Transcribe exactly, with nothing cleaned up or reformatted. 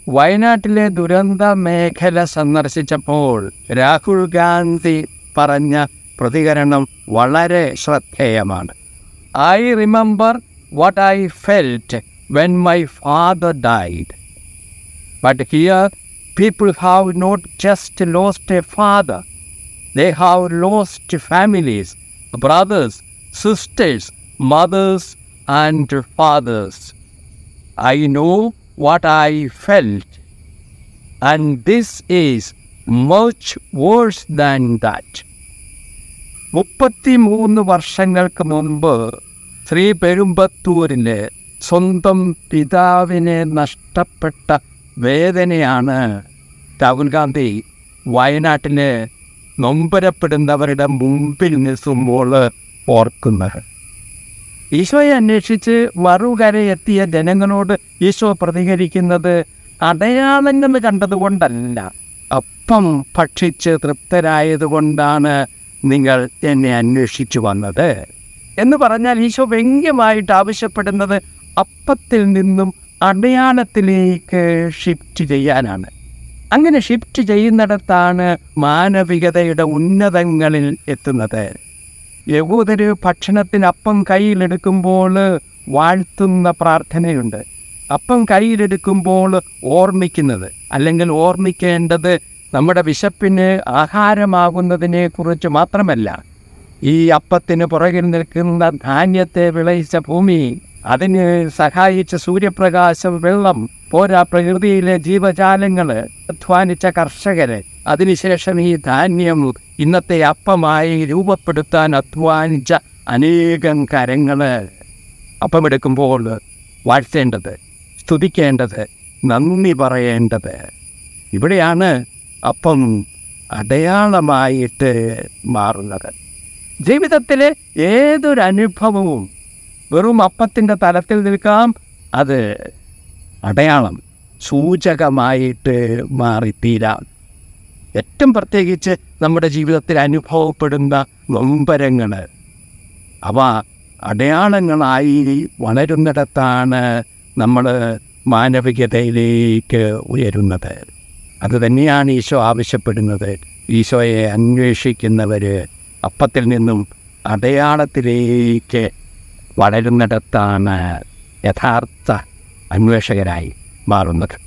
വയനാട്ടിലെ ദുരന്ത മേഖല സന്ദർശിച്ചപ്പോൾ രാഹുൽ ഗാന്ധി പറഞ്ഞ പ്രതികരണം വളരെ ശ്രദ്ധേയമാണ്. I remember what I felt when my father died. But here people have not just lost a father, they have lost families, brothers, sisters, mothers and fathers. I know what I felt, and this is much worse than that. മുപ്പത്തിമൂന്ന് വർഷങ്ങൾക്ക് മുമ്പ് ശ്രീ പെരുമ്പത്തൂരിലെ സ്വന്തം പിതാവിനെ നഷ്ടപ്പെട്ട വേദനയാണ് രാഹുൽ ഗാന്ധി വയനാട്ടിലെ നൊമ്പരപ്പെടുന്നവരുടെ മുമ്പിൽ നിൽക്കുമ്പോൾ ഓർക്കുന്നത്. ഈശോയെ അന്വേഷിച്ച് മറുകരയെത്തിയ ജനങ്ങളോട് ഈശോ പ്രതികരിക്കുന്നത് അടയാളങ്ങൾ കണ്ടതുകൊണ്ടല്ല, അപ്പം ഭക്ഷിച്ച് തൃപ്തരായതുകൊണ്ടാണ് നിങ്ങൾ എന്നെ അന്വേഷിച്ചു വന്നത് എന്ന് പറഞ്ഞാൽ ഈശോ വ്യംഗ്യമായിട്ട് ആവശ്യപ്പെടുന്നത് അപ്പത്തിൽ നിന്നും അടയാളത്തിലേക്ക് ഷിഫ്റ്റ് ചെയ്യാനാണ്. അങ്ങനെ ഷിഫ്റ്റ് ചെയ്യുന്നിടത്താണ് മാനവികതയുടെ ഉന്നതങ്ങളിൽ എത്തുന്നത്. യഹൂദര് ഭക്ഷണത്തിന് അപ്പം കയ്യിലെടുക്കുമ്പോൾ വാഴ്ത്തുന്ന പ്രാർത്ഥനയുണ്ട്. അപ്പം കയ്യിലെടുക്കുമ്പോൾ ഓർമ്മിക്കുന്നത്, അല്ലെങ്കിൽ ഓർമ്മിക്കേണ്ടത് നമ്മുടെ വിശപ്പിന് ആഹാരമാകുന്നതിനെ കുറിച്ച് മാത്രമല്ല, ഈ അപ്പത്തിന് പുറകിൽ നിൽക്കുന്ന ധാന്യത്തെ വിളയിച്ച ഭൂമി, അതിന് സഹായിച്ച സൂര്യപ്രകാശം, വെള്ളം, പോരാ പ്രകൃതിയിലെ ജീവജാലങ്ങൾ, അധ്വാനിച്ച കർഷകര്, അതിനുശേഷം ഈ ധാന്യം ഇന്നത്തെ അപ്പമായി രൂപപ്പെടുത്താൻ അധ്വാനിച്ച അനേകം കരങ്ങൾ. അപ്പമെടുക്കുമ്പോൾ വാഴ്ത്തേണ്ടത്, സ്തുതിക്കേണ്ടത്, നന്ദി പറയേണ്ടത്. ഇവിടെയാണ് അപ്പം അടയാളമായിട്ട് മാറുന്നത്. ജീവിതത്തിലെ ഏതൊരനുഭവവും വെറും അപ്പത്തിൻ്റെ തലത്തിൽ നിൽക്കാം, അത് അടയാളം, സൂചകമായിട്ട് മാറിത്തീരാം. ഏറ്റവും പ്രത്യേകിച്ച് നമ്മുടെ ജീവിതത്തിൽ അനുഭവപ്പെടുന്ന നൊമ്പരങ്ങൾ, അവ അടയാളങ്ങളായി വളരുന്നിടത്താണ് നമ്മൾ മാനവികതയിലേക്ക് ഉയരുന്നത്. അത് തന്നെയാണ് ഈശോ ആവശ്യപ്പെടുന്നത്. ഈശോയെ അന്വേഷിക്കുന്നവർ അപ്പത്തിൽ നിന്നും അടയാളത്തിലേക്ക് വളരുന്നിടത്താണ് യഥാർത്ഥ അന്വേഷകരായി മാറുന്നത്.